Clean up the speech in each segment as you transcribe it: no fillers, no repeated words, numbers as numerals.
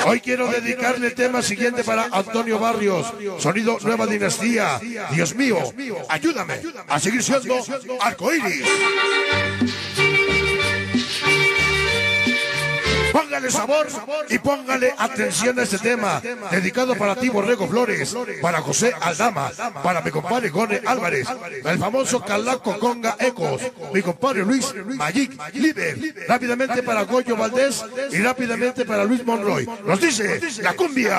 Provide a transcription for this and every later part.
Hoy quiero dedicarle el tema siguiente para Antonio Barrios. Sonido Nueva Dinastía. Dios mío, ayúdame a seguir siendo arcoíris. Póngale sabor y póngale atención a este tema. Dedicado para ti, Borrego Flores, para José Aldama, para mi compadre Gone Álvarez, el famoso Calaco Conga Ecos, mi compadre Luis Magic Liber, rápidamente para Goyo Valdés y rápidamente para Luis Monroy. Nos dice la cumbia.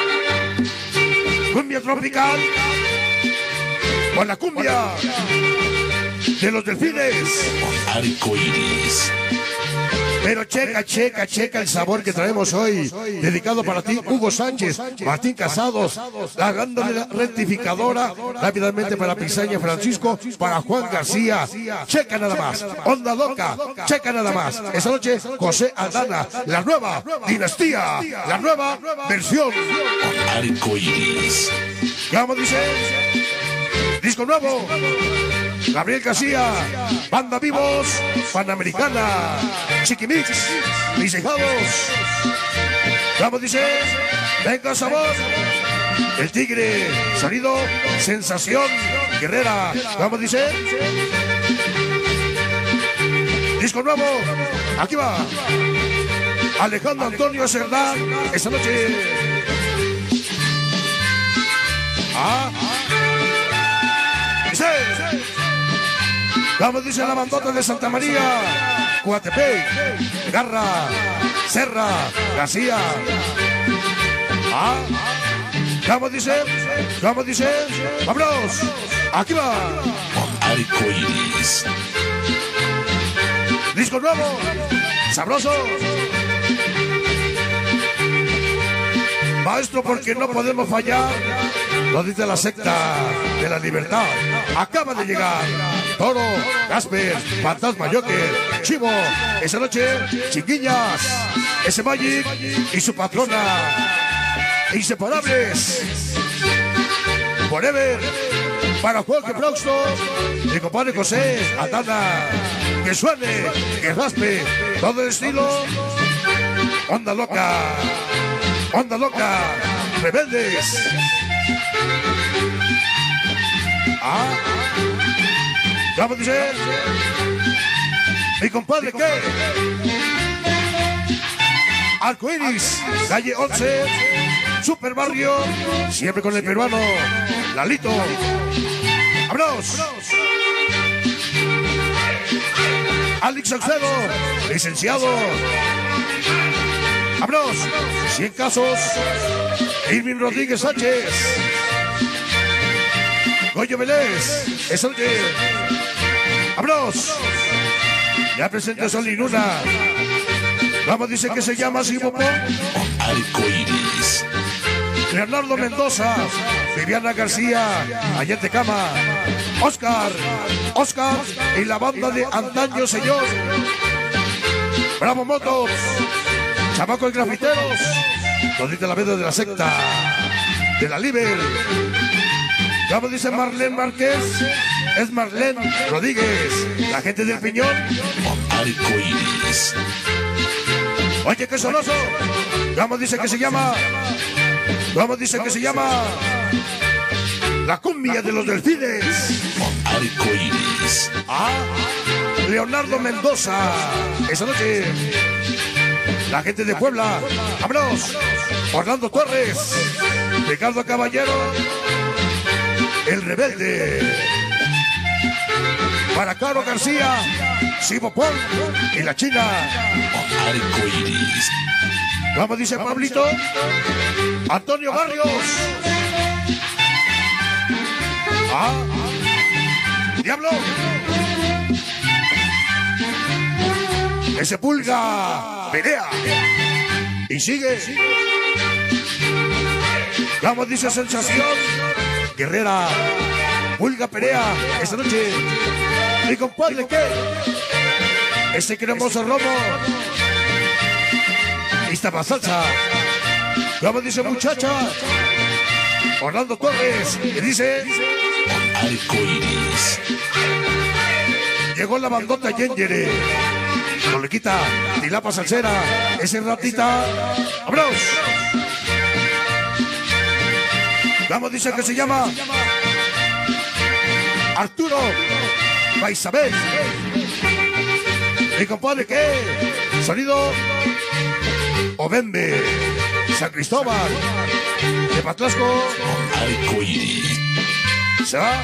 Cumbia tropical. Con la cumbia de los delfines. Arcoíris. Pero checa el sabor que traemos hoy. Dedicado para ti, Hugo Sánchez, Martín Casados, la dándole rectificadora. Rápidamente para Pisaña Francisco, para Juan García. Checa nada más. Onda Loca, checa nada más. Esta noche, José Aldana, la nueva dinastía, la nueva versión. Arcoíris. ¿Cómo dice? Disco nuevo. Gabriel García, Banda Vivos, Panamericana, Chiquimix, mis hijados. ¿Cómo dice? Venga sabor. El Tigre, sonido, sensación, Guerrera. ¿Cómo dice? Disco nuevo, aquí va. Alejandro Antonio Cerdán, esta noche. Vamos, dice la bandota de Santa María, Coatepec, Garra, Serra, García. Vamos, dice, vámonos, aquí va. Arcoíris. Disco nuevo, sabroso. Maestro, porque no podemos fallar. Lo dice la secta de la libertad. Acaba de llegar Toro, Gasper, Fantasma Joker, Chivo. Esa noche, Chiquiñas, ese Magic y su patrona. Inseparables. Forever. Para Jorge Proxto. Mi compadre José Aldana. Que suene, que raspe. Todo el estilo. Onda Loca. Onda Loca. Rebeldes. ¿Cómo dice? Mi compadre, ¿qué? Arcoíris, calle 11, Super Barrio, siempre con el peruano, Lalito. ¡Vámonos! Alex Alcedo, licenciado. ¡Vámonos! 100 casos. Irving Rodríguez Sánchez. Goyo Vélez, es el que... ¡Vámonos! Ya presenta Sol y Luna. Vamos, dice que se llama Simopón. Arcoíris. Leonardo Mendoza, Viviana García, Allende Cama, Oscar y la banda de antaño, señor. Bravo Motos, Chamaco y Grafiteros, donde la veda de la secta, de la Liber. Como dice Marlene Márquez, es Marlene Rodríguez, la gente del Piñón. Arcoíris. Oye, qué sonoso. ¿Cómo dice que se llama? ¿Cómo dice que se llama? La cumbia de los delfines. Arcoíris. Leonardo Mendoza. Esa noche. La gente de Puebla. ¡Vámonos! Orlando Torres. Ricardo Caballero. El Rebelde. Para Caro García, Sibo Pong y la China. Arcoíris. ¿Cómo dice Pablito? Antonio Barrios. Diablo. Ese Pulga pelea y sigue. ¿Cómo dice Sensación? Guerrera, Pulga pelea esta noche. Mi compadre, ¿qué? Ese cremoso romo. Esta más salsa. ¿Cómo dice muchacha? Orlando Torres. ¿Qué dice? Arcoíris. Llegó la bandota Yengere. Tolequita, Tilapa Salsera, ese ratita. ¡Vámonos! Vamos, dice que se llama Arturo Baisabel. Mi compadre, ¿qué? Sonido Obembe, San Cristóbal, de Patlasco. Arcoiris. Se va.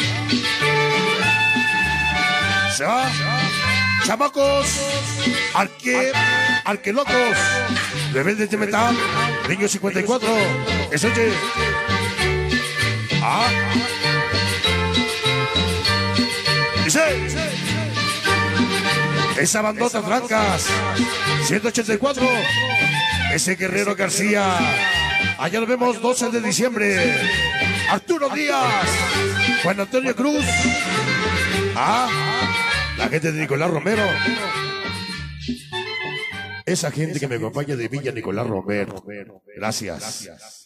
Se va. Chamacos, al que locos. Rebeldes de metal, Niño 54. Escuche. Ah. Dice. Esa bandota francas. 184. Ese Guerrero García. Allá nos vemos 12 de diciembre. Arturo Díaz. Juan Antonio Cruz. Ah. La gente de Nicolás Romero. Esa gente que me acompaña de Villa Nicolás Romero. Gracias.